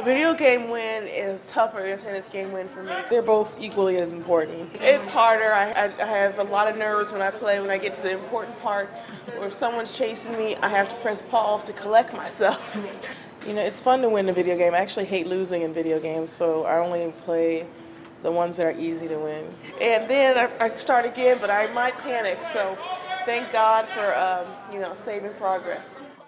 A video game win is tougher than a tennis game win for me. They're both equally as important. It's harder. I have a lot of nerves when I play. When I get to the important part, or if someone's chasing me, I have to press pause to collect myself. You know, it's fun to win a video game. I actually hate losing in video games, so I only play the ones that are easy to win. And then I start again, but I might panic. So thank God for saving progress.